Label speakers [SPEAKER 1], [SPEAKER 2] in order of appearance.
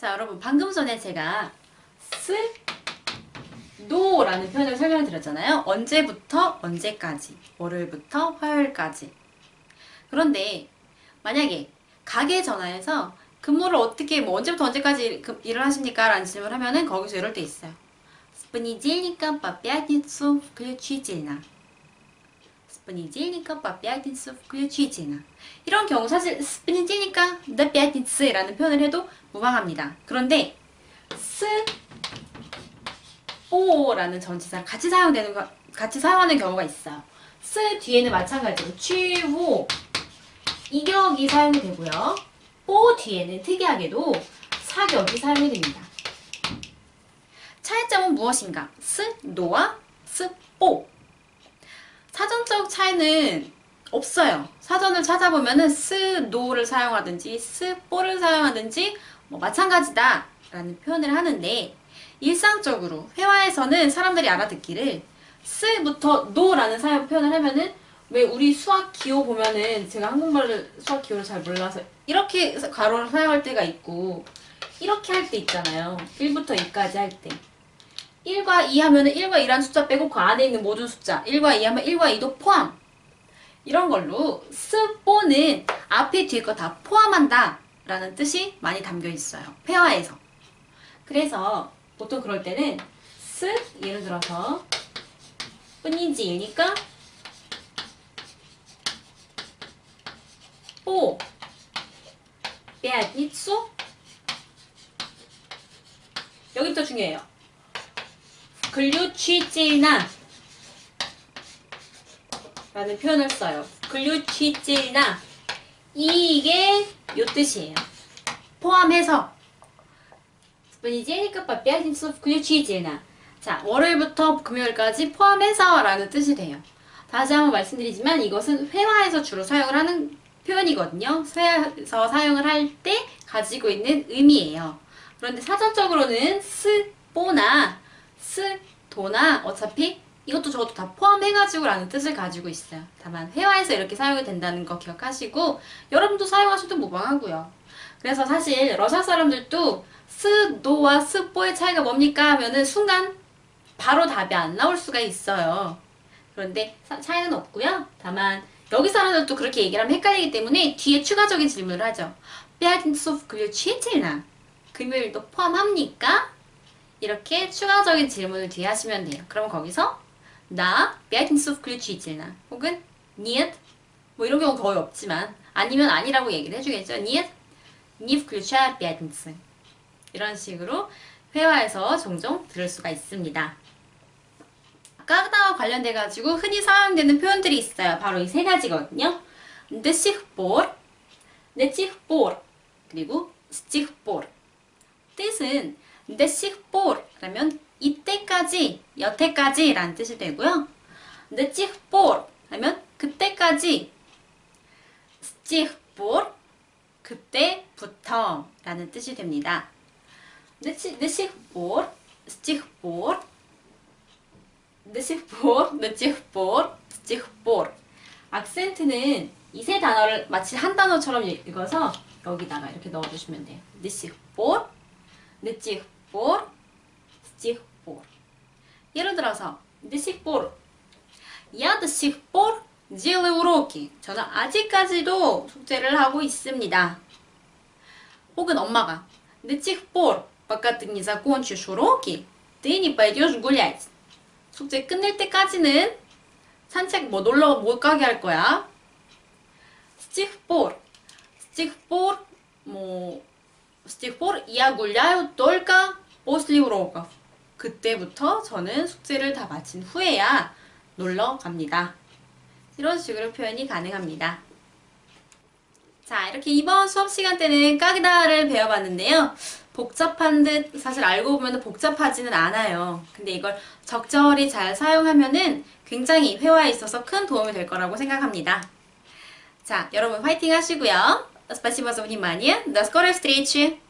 [SPEAKER 1] 자, 여러분 방금 전에 제가 노라는 표현을 설명을 드렸잖아요. 언제부터 언제까지, 월요일부터 화요일까지. 그런데 만약에 가게 전화해서 근무를 어떻게 뭐 언제부터 언제까지 일을 하십니까? 라는 질문을 하면은 거기서 이럴 때 있어요. С понедельника по пятницу включительно. С понедельника по пятницу включительно. 이런 경우 사실 с понедельника до пятницы 라는 표현을 해도 무방합니다. 그런데 라는 전치사를 같이 사용하는 경우가 있어요. 뒤에는 마찬가지로 취호, 이격이 사용이 되고요. 뽀 뒤에는 특이하게도 사격이 사용이 됩니다. 차이점은 무엇인가? 노와 뽀. 사전적 차이는 없어요. 사전을 찾아보면은 노를 사용하든지 뽀를 사용하든지 뭐 마찬가지다 라는 표현을 하는데, 일상적으로 회화에서는 사람들이 알아듣기를 부터 노라는 표현을 하면은, 왜 우리 수학 기호 보면은, 제가 한국말을 수학 기호를 잘 몰라서 이렇게 괄호를 사용할 때가 있고 이렇게 할 때 있잖아요. 1부터 2까지 할 때 1과 2 하면은 1과 2라는 숫자 빼고 그 안에 있는 모든 숫자, 1과 2 하면 1과 2도 포함, 이런 걸로 뽀는 앞에 뒤에 거 다 포함한다 라는 뜻이 많이 담겨 있어요, 회화에서. 그래서 보통 그럴 때는 예를 들어서 뿐이지이니까 뽀 пятницу, 여기부터 중요해요. включительно 라는 표현을 써요. включительно, 이게 요 뜻이에요. 포함해서. С понедельника по пятницу включительно. 자, 월요일부터 금요일까지 포함해서 라는 뜻이 돼요. 다시 한번 말씀드리지만 이것은 회화에서 주로 사용을 하는 표현이거든요. 회화에서 사용을 할 때 가지고 있는 의미예요. 그런데 사전적으로는 뽀나 도나 어차피 이것도 저것도 다 포함해가지고 라는 뜻을 가지고 있어요. 다만 회화에서 이렇게 사용이 된다는 거 기억하시고 여러분도 사용하셔도 무방하고요. 그래서 사실 러시아 사람들도 노와 뽀의 차이가 뭡니까 하면은 순간 바로 답이 안 나올 수가 있어요. 그런데 차이는 없고요. 다만 여기 사람들도 그렇게 얘기를 하면 헷갈리기 때문에 뒤에 추가적인 질문을 하죠. пятницу включительно, 금요일도 포함합니까? 이렇게 추가적인 질문을 뒤에 하시면 돼요. 그럼 거기서 나 пятницу включительно 혹은 нет, 뭐 이런 경우 거의 없지만 아니면 아니라고 얘기를 해주겠죠. нет, не включая пятницу. 이런 식으로 회화에서 종종 들을 수가 있습니다. 까다와 관련돼가지고 흔히 사용되는 표현들이 있어요. 바로 이 세 가지거든요. до сих пор, 그리고 с тех пор. 뜻은 до сих пор 라면 이때까지, 여태까지 라는 뜻이 되고요. до тех пор 하면 그때까지, с тех пор 그때부터 라는 뜻이 됩니다. до сих пор, с тех пор, до сих пор, с тех пор. 악센트는 이 세 단어를 마치 한 단어처럼 읽어서 여기다가 이렇게 넣어주시면 돼요. до сих пор, с тех пор. 예를 들어서 до сих пор, я до сих пор делаю уроки. 저는 아직까지도 숙제를 하고 있습니다. 혹은 엄마가 до сих пор, пока ты не закончишь уроки, ты не пойдешь гулять. 숙제 끝낼 때까지는 산책 놀러 못 가게 할 거야. С тех пор, я гуляю только после уроков. 그때부터 저는 숙제를 다 마친 후에야 놀러 갑니다. 이런 식으로 표현이 가능합니다. 자, 이렇게 이번 수업 시간 때는 까기다를 배워봤는데요. 복잡한 듯 사실 알고 보면 복잡하지는 않아요. 근데 이걸 적절히 잘 사용하면은 굉장히 회화에 있어서 큰 도움이 될 거라고 생각합니다. 자, 여러분 화이팅 하시고요. Спасибо за внимание. До скорой встречи!